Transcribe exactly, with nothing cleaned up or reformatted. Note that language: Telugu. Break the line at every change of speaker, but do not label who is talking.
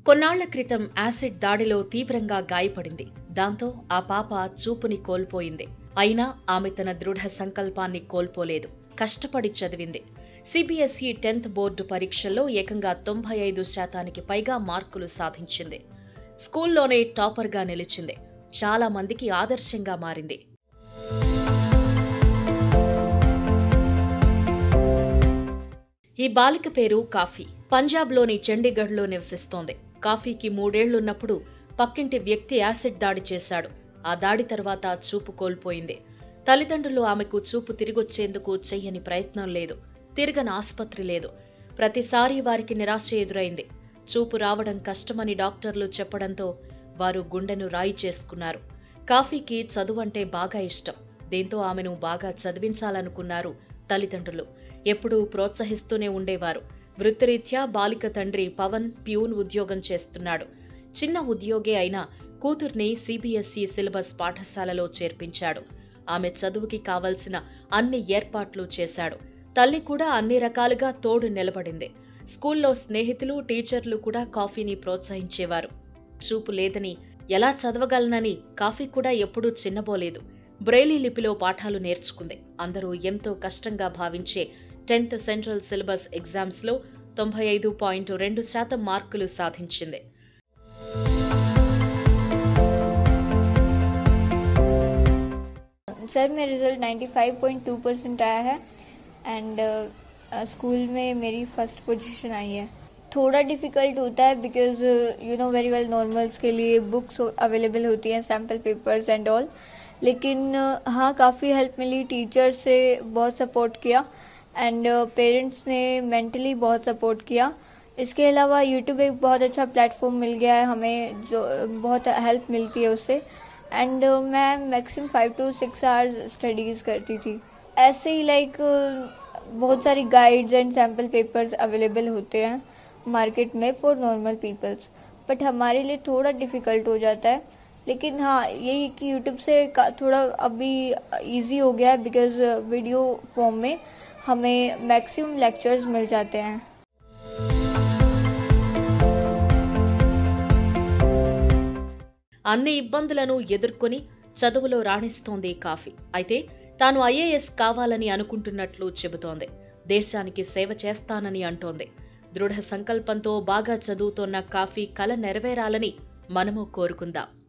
కొన్నాళ్ల క్రితం యాసిడ్ దాడిలో తీవ్రంగా గాయపడింది. దాంతో ఆ పాప చూపుని కోల్పోయింది. అయినా ఆమె తన దృఢ సంకల్పాన్ని కోల్పోలేదు. కష్టపడి చదివింది. సిబిఎస్ఈ టెన్త్ బోర్డు పరీక్షల్లో ఏకంగా తొంభై ఐదు శాతానికి పైగా మార్కులు సాధించింది. స్కూల్లోనే టాపర్గా నిలిచింది. చాలా మందికి ఆదర్శంగా మారింది. ఈ బాలిక పేరు కాఫీ. పంజాబ్లోని చండీగఢ్లో నివసిస్తోంది. కాఫీకి మూడేళ్లున్నప్పుడు పక్కింటి వ్యక్తి యాసిడ్ దాడి చేశాడు. ఆ దాడి తర్వాత చూపు కోల్పోయింది. తల్లిదండ్రులు ఆమెకు చూపు తిరిగొచ్చేందుకు చెయ్యని ప్రయత్నం లేదు. తిరగని ఆస్పత్రి లేదు. ప్రతిసారీ వారికి నిరాశ ఎదురైంది. చూపు రావడం కష్టమని డాక్టర్లు చెప్పడంతో వారు గుండెను రాయి చేసుకున్నారు. కాఫీకి చదువంటే బాగా ఇష్టం. దీంతో ఆమెను బాగా చదివించాలనుకున్నారు తల్లిదండ్రులు. ఎప్పుడూ ప్రోత్సహిస్తూనే ఉండేవారు. వృత్తిరీత్యా బాలిక తండ్రి పవన్ ప్యూన్ ఉద్యోగం చేస్తున్నాడు. చిన్న ఉద్యోగే అయినా కూతుర్ని సిబిఎస్ఈ సిలబస్ పాఠశాలలో చేర్పించాడు. ఆమె చదువుకి కావలసిన అన్ని ఏర్పాట్లు చేశాడు. తల్లి కూడా అన్ని రకాలుగా తోడు నిలబడింది. స్కూల్లో స్నేహితులు, టీచర్లు కూడా కాఫీని ప్రోత్సహించేవారు. చూపు లేదని, ఎలా చదవగలనని కాఫీ కూడా ఎప్పుడూ చిన్నబోలేదు. బ్రెయిలీ లిపిలో పాఠాలు నేర్చుకుంది. అందరూ ఎంతో కష్టంగా భావించే టెన్త్ సెంట్రల్ సిలబస్ ఎగ్జామ్స్ లో తొంభై ఐదు పాయింట్ రెండు శాతం మార్కులు సాధించింది.
सर मेरा रिजल्ट पचानवे पॉइंट टू परसेंट आया है एंड स्कूल में मेरी फर्स्ट पोजीशन आई है. थोड़ा डिफ़िकल्ट होता है because you know very well normals के लिए बुक्स अवेलेबल होती हैं, सैम्पल पेपर्स एंड ऑल. लेकिन हाँ काफ़ी हेल्प मिली. टीचर से बहुत सपोर्ट किया एंड पेरेंट्स ने मेंटली बहुत सपोर्ट किया. इसके अलावा यूट्यूब एक बहुत अच्छा प्लेटफॉर्म मिल गया है हमें, जो बहुत हेल्प मिलती है उससे. एंड uh, मैं maximum five to six hours studies करती थी. ऐसे ही लाइक like, बहुत सारी guides and sample papers available होते हैं मार्केट में फॉर नॉर्मल पीपल्स, बट हमारे लिए थोड़ा डिफ़िकल्ट हो जाता है. लेकिन हाँ यही कि यूट्यूब से थोड़ा अभी इजी हो गया है बिकॉज वीडियो फॉर्म में हमें मैक्सिमम लेक्चर्स मिल जाते हैं.
అన్ని ఇబ్బందులను ఎదుర్కొని చదువులో రాణిస్తోంది కాఫీ. అయితే తాను ఐఏఎస్ కావాలని అనుకుంటున్నట్లు చెబుతోంది. దేశానికి సేవ చేస్తానని అంటోంది. దృఢ సంకల్పంతో బాగా చదువుతోన్న కాఫీ కల నెరవేరాలని మనము కోరుకుందాం.